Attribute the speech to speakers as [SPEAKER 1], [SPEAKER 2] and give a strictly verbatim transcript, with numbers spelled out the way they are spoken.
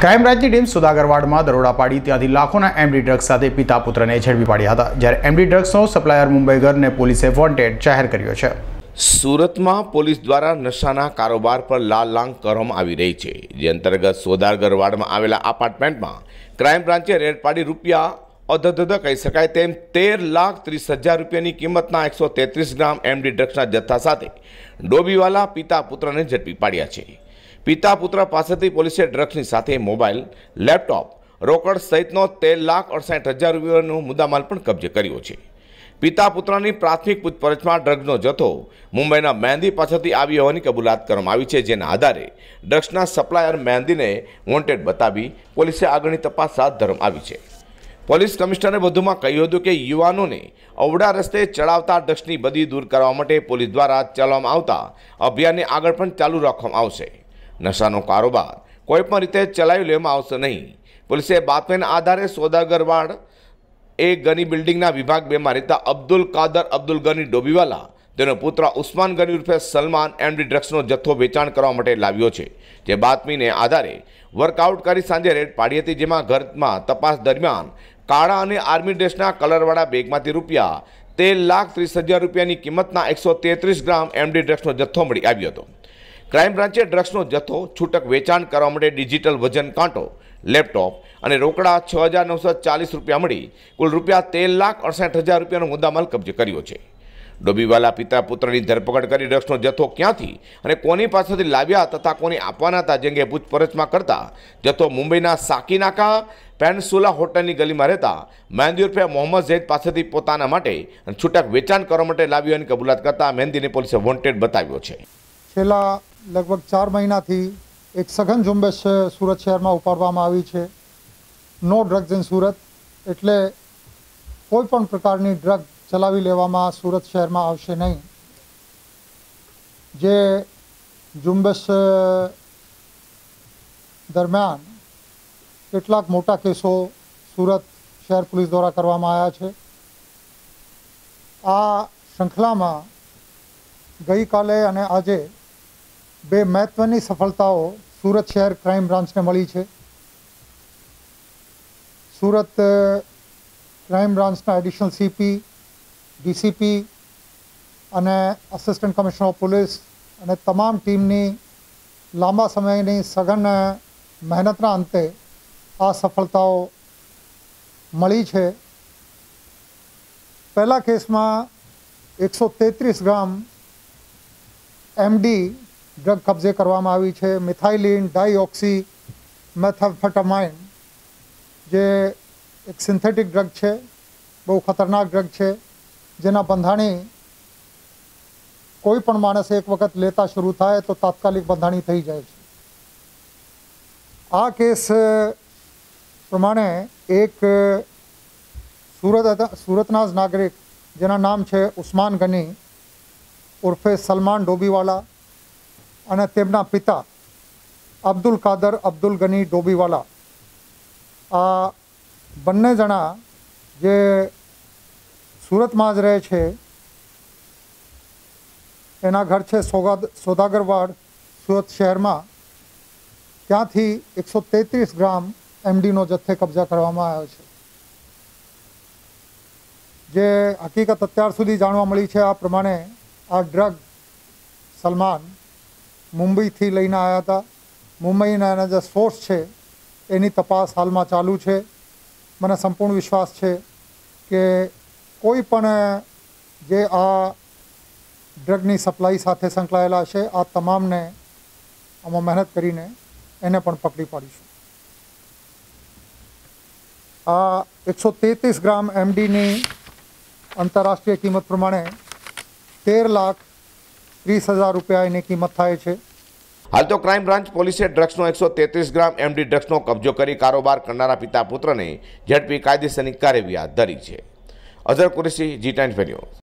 [SPEAKER 1] Crime બ્રાન્ચની team સોદાગરવાડમાં દરોડા પાડી ત્યાંથી લાખોના એમડી ડ્રગ્સ સાથે પિતા પુત્રને ઝડપી પાડ્યા હતા, જ્યારે એમડી ડ્રગ્સનો સપ્લાયર મુંબઈગરને પોલીસે વોન્ટેડ જાહેર કર્યો છે।
[SPEAKER 2] સુરતમાં પોલીસ દ્વારા નશાના કારોબાર પર લાલ લાંગ કરવામાં આવી રહી છે, જે અંતર્ગત સોદાગરવાડમાં આવેલા એપાર્ટમેન્ટમાં ક્રાઇમ બ્રાન્ચે રેડ પાડી રૂપિયા અધધધ કહી શકાય તેમ તેર લાખ ત્રીસ હજાર રૂપિયાની કિંમતના એકસો તેત્રીસ ગ્રામ એમડી ડ્રગ્સના જથ્થા સાથે ડોબીવાલા પિતા પુત્રને ઝડપી પાડ્યા છે। પિતા પુત્ર પાસેથી પોલીસે ડ્રગ્સની સાથે મોબાઈલ, લેપટોપ, રોકડ સહિતનો તેર લાખ અડસઠ હજાર રૂપિયાનો મુદ્દામાલ પણ કબજે કર્યો છે। પિતા પુત્રની પ્રાથમિક પૂછપરછમાં ડ્રગ્સનો જથ્થો મુંબઈના મહેંદી પાસેથી આવી હોવાની કબૂલાત કરવામાં આવી છે, જેના આધારે ડ્રગ્સના સપ્લાયર મહેંદીને વોન્ટેડ બતાવી પોલીસે આગળની તપાસ હાથ ધરવામાં આવી છે। પોલીસ કમિશનરે વધુમાં કહ્યું હતું કે યુવાનોને અવડા રસ્તે ચડાવતા ડ્રગ્સની બદી દૂર કરવા માટે પોલીસ દ્વારા ચલાવવામાં આવતા અભિયાનને આગળ પણ ચાલુ રાખવામાં આવશે। નશાનો કારોબાર કોઈ પણ રીતે ચલાવી લેવામાં આવશે નહીં। પોલીસે બાતમીના આધારે સોદાગરવાડ એ ગની બિલ્ડિંગના વિભાગ બેમાં રહેતા અબ્દુલ કાદર અબ્દુલ ગની ડોબીવાલા, તેનો પુત્ર ઉસ્માન ગની ઉર્ફે સલમાન એમડી ડ્રગ્સનો જથ્થો વેચાણ કરવા માટે લાવ્યો છે, જે બાતમીને આધારે વર્કઆઉટ કરી સાંજે રેડ પાડી હતી, જેમાં ઘરમાં તપાસ દરમિયાન કાળા અને આર્મી ડ્રેસના કલરવાળા બેગમાંથી રૂપિયા તેર લાખ ત્રીસ હજાર રૂપિયાની કિંમતના એકસો તેત્રીસ ગ્રામ એમડી ડ્રગ્સનો જથ્થો મળી આવ્યો હતો। ક્રાઇમ બ્રાન્ચે ડ્રગ્સનો જથ્થો છૂટક વેચાણ કરવા માટે ડિજિટલ વજન કાંટો, લેપટોપ અને રોકડા છ હજાર નવસો ચાલીસ રૂપિયા મળી કુલ રૂપિયા તેર લાખ અડસઠ હજાર રૂપિયાનો મુદ્દામાલ કબજે કર્યો છે। ડોબીવાલા પિતા પુત્રની ધરપકડ કરી ડ્રગ્સનો જથ્થો ક્યાંથી અને કોની પાસેથી લાવ્યા તથા કોની આપવાના હતા, જે અંગે પૂછપરછમાં કરતા જથ્થો મુંબઈના સાકીનાકા પેનસુલા હોટલની ગલીમાં રહેતા મહેંદી ઉર્ફે મોહમ્મદ ઝૈદ પાસેથી પોતાના માટે અને છૂટક વેચાણ કરવા માટે લાવ્યાની કબૂલાત કરતા મહેંદીને પોલીસે વોન્ટેડ બતાવ્યો છે।
[SPEAKER 3] છેલ્લા લગભગ ચાર મહિનાથી એક સઘન ઝુંબેશ સુરત શહેરમાં ઉપાડવામાં આવી છે। નો ડ્રગ્સ ઇન સુરત, એટલે કોઈ પણ પ્રકારની ડ્રગ ચલાવી લેવામાં સુરત શહેરમાં આવશે નહીં। જે ઝુંબેશ દરમિયાન કેટલાક મોટા કેસો સુરત શહેર પોલીસ દ્વારા કરવામાં આવ્યા છે। આ શૃંખલામાં ગઈકાલે અને આજે બે મહત્વની સફળતાઓ સુરત શહેર ક્રાઇમ બ્રાન્ચને મળી છે। સુરત ક્રાઇમ બ્રાન્ચના એડિશનલ સીપી, ડીસીપી અને આસિસ્ટન્ટ કમિશનર ઓફ પોલીસ અને તમામ ટીમની લાંબા સમયની સઘન મહેનતના અંતે આ સફળતાઓ મળી છે। પહેલા કેસમાં એકસો તેત્રીસ ગ્રામ એમડી ડ્રગ કબજે કરવામાં આવી છે। મિથાઇલિન ડાઇઓક્સી મેથામ્ફેટામાઇન, જે એક સિન્થેટિક ડ્રગ છે, બહુ ખતરનાક ડ્રગ છે, જેના બંધાણી કોઈ પણ માણસ એક વખત લેતા શરૂ થાય તો તાત્કાલિક બંધાણી થઈ જાય છે। આ કેસ પ્રમાણે એક સુરત સુરતના જ નાગરિક, જેના નામ છે ઉસ્માન ગની ઉર્ફે સલમાન ડોબીવાલા, અને તેમના પિતા અબ્દુલ કાદર અબ્દુલ ગની ડોબીવાલા, આ બંને જણા જે સુરતમાં જ રહે છે, એના ઘર છે સોગાદ સોદાગરવાડ સુરત શહેરમાં, ત્યાંથી એકસો તેત્રીસ ગ્રામ એમડીનો જથ્થે કબજા કરવામાં આવ્યો છે। જે હકીકત અત્યાર સુધી જાણવા મળી છે આ પ્રમાણે આ ડ્રગ સલમાન મુંબઈથી લઈને આવ્યા હતા। મુંબઈના એના જે સોર્સ છે એની તપાસ હાલમાં ચાલુ છે। મને સંપૂર્ણ વિશ્વાસ છે કે કોઈ પણ જે આ ડ્રગની સપ્લાય સાથે સંકળાયેલા છે આ તમામને આમાં મહેનત કરીને એને પણ પકડી પાડીશું। આ એકસો તેત્રીસ ગ્રામ એમડીની આંતરરાષ્ટ્રીય કિંમત પ્રમાણે તેર લાખ ત્રીસ હજાર રૂપિયા એની કિંમત થાય છે।
[SPEAKER 2] હાલ તો ક્રાઇમ બ્રાન્ચ પોલીસે ડ્રગ્સનો એકસો તેત્રીસ ગ્રામ એમડી ડ્રગ્સનો કબજો કરી કારોબાર કરનારા પિતા પુત્રને ઝડપી કાયદેસરની કાર્યવાહી હાથ ધરી છે। Azhar Qureshi, Zee Times news.